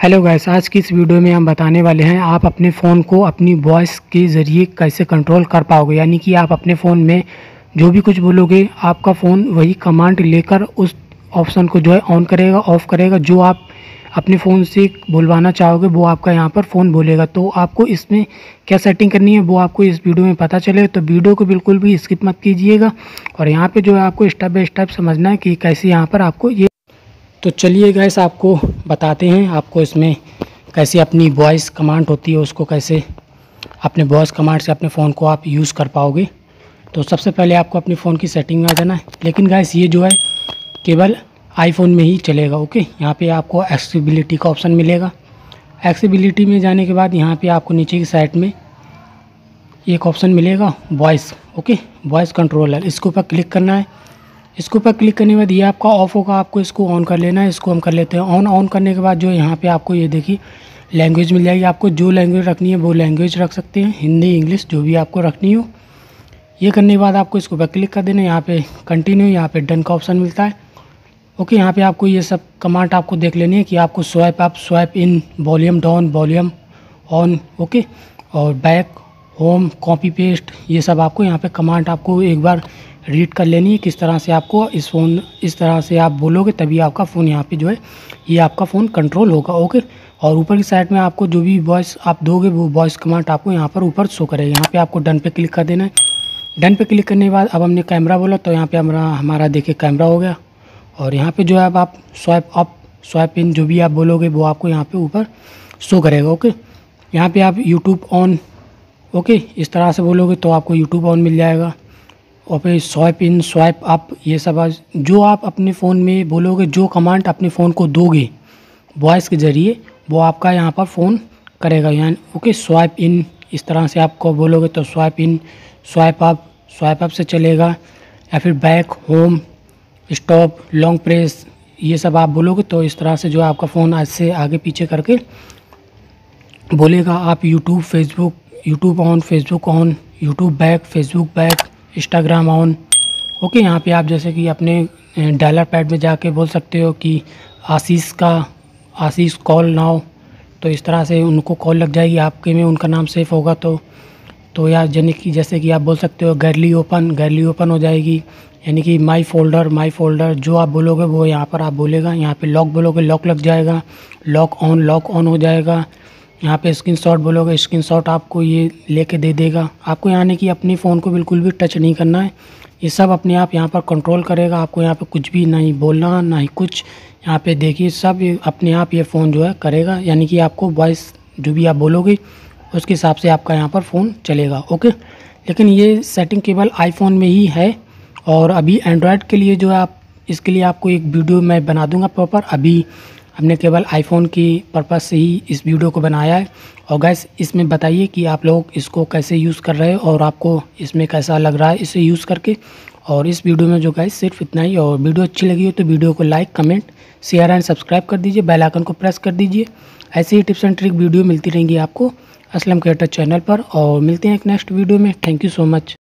Hello guys, आज की इस वीडियो में हम बताने वाले हैं आप अपने फ़ोन को अपनी वॉइस के ज़रिए कैसे कंट्रोल कर पाओगे। यानी कि आप अपने फ़ोन में जो भी कुछ बोलोगे आपका फ़ोन वही कमांड लेकर उस ऑप्शन को जो है ऑन करेगा, ऑफ़ करेगा। जो आप अपने फ़ोन से बुलवाना चाहोगे वो आपका यहाँ पर फ़ोन बोलेगा। तो आपको इसमें क्या सेटिंग करनी है वो आपको इस वीडियो में पता चलेगा। तो वीडियो को बिल्कुल भी स्किप मत कीजिएगा और यहाँ पर जो है आपको स्टेप बाय स्टेप समझना है कि कैसे यहाँ पर आपको ये। तो चलिए गाइस, आपको बताते हैं आपको इसमें कैसे अपनी वॉइस कमांड होती है उसको कैसे अपने वॉइस कमांड से अपने फ़ोन को आप यूज़ कर पाओगे। तो सबसे पहले आपको अपने फ़ोन की सेटिंग में आ जाना है। लेकिन गाइस ये जो है केवल आईफोन में ही चलेगा। ओके, यहाँ पे आपको एक्सेसिबिलिटी का ऑप्शन मिलेगा। एक्सेसिबिलिटी में जाने के बाद यहाँ पे आपको नीचे की साइड में एक ऑप्शन मिलेगा वॉइस। ओके, वॉइस कंट्रोलर, इसके ऊपर क्लिक करना है। इसके ऊपर क्लिक करने के बाद ये आपका ऑफ होगा, आपको इसको ऑन कर लेना है। इसको हम कर लेते हैं ऑन करने के बाद जो यहाँ पे आपको ये देखिए लैंग्वेज मिल जाएगी। आपको जो लैंग्वेज रखनी है वो लैंग्वेज रख सकते हैं, हिंदी इंग्लिश जो भी आपको रखनी हो। ये करने के बाद आपको इसके ऊपर क्लिक कर देना है। यहाँ पे कंटिन्यू, यहाँ पे डन का ऑप्शन मिलता है। ओके, यहाँ पे आपको ये सब कमांड आपको देख लेनी है कि आपको swipe up, swipe in, volume down, volume on, okay, और बैक, होम, कॉपी पेस्ट, ये सब आपको यहाँ पे कमांड आपको एक बार रीड कर लेनी है। किस तरह से आपको इस तरह से आप बोलोगे तभी आपका फ़ोन यहाँ पे जो है ये आपका फ़ोन कंट्रोल होगा। ओके, और ऊपर की साइड में आपको जो भी वॉइस आप दोगे वो वॉइस कमांड आपको यहाँ पर ऊपर शो करेगा। यहाँ पे आपको डन पे क्लिक कर देना है। डन पे क्लिक करने के बाद अब हमने कैमरा बोला तो यहाँ पे हमारा देखिए कैमरा हो गया। और यहाँ पे जो है अब आप स्वाइप अप, स्वाइप इन जो भी आप बोलोगे वो आपको यहाँ पे ऊपर शो करेगा। ओके, यहाँ पे आप यूट्यूब ऑन, ओके, इस तरह से बोलोगे तो आपको यूट्यूब ऑन मिल जाएगा। और फिर स्वाइप इन, स्वाइप अप, ये सब जो आप अपने फ़ोन में बोलोगे, जो कमांड अपने फ़ोन को दोगे वॉइस के ज़रिए वो आपका यहाँ पर फ़ोन करेगा। यानी ओके, स्वाइप इन इस तरह से आपको बोलोगे तो स्वाइप इन, स्वाइप अप से चलेगा। या फिर back, home, stop, long press, ये सब आप बोलोगे तो इस तरह से जो आपका फ़ोन आज से आगे पीछे करके बोलेगा। आप YouTube on, Facebook on, YouTube back, Facebook back, Instagram on. Okay, यहाँ पे आप जैसे कि अपने डायलर पैड में जाके बोल सकते हो कि आशीष कॉल नाउ, तो इस तरह से उनको कॉल लग जाएगी आपके में, उनका नाम सेफ होगा तो यार जैसे कि आप बोल सकते हो गैलरी ओपन हो जाएगी। यानी कि माई फोल्डर जो आप बोलोगे वो यहाँ पर आप बोलेगा। यहाँ पे लॉक बोलोगे लॉक लग जाएगा, लॉक ऑन हो जाएगा। यहाँ पे स्क्रीनशॉट बोलोगे स्क्रीनशॉट आपको ये लेके दे देगा। आपको यानी कि अपने फ़ोन को बिल्कुल भी टच नहीं करना है, ये सब अपने आप यहाँ पर कंट्रोल करेगा। आपको यहाँ पे कुछ भी नहीं बोलना, ना ही कुछ। यहाँ पे देखिए सब अपने आप ये फ़ोन जो है करेगा। यानी कि आपको वॉइस जो भी आप बोलोगे उसके हिसाब से आपका यहाँ पर फ़ोन चलेगा। ओके, लेकिन ये सेटिंग केवल आईफोन में ही है और अभी एंड्रॉयड के लिए जो है आप इसके लिए आपको एक वीडियो मैं बना दूंगा प्रॉपर। अभी हमने केवल आईफोन की पर्पज़ से ही इस वीडियो को बनाया है। और गैस इसमें बताइए कि आप लोग इसको कैसे यूज़ कर रहे हो और आपको इसमें कैसा लग रहा है इसे यूज़ करके। और इस वीडियो में जो गैस सिर्फ इतना ही। और वीडियो अच्छी लगी हो तो वीडियो को like, comment, share and subscribe कर दीजिए, बेल आइकन को प्रेस कर दीजिए। ऐसे ही टिप्स एंड ट्रिक वीडियो मिलती रहेंगी आपको असलम क्रिएटर चैनल पर। और मिलते हैं एक नेक्स्ट वीडियो में। Thank you so much.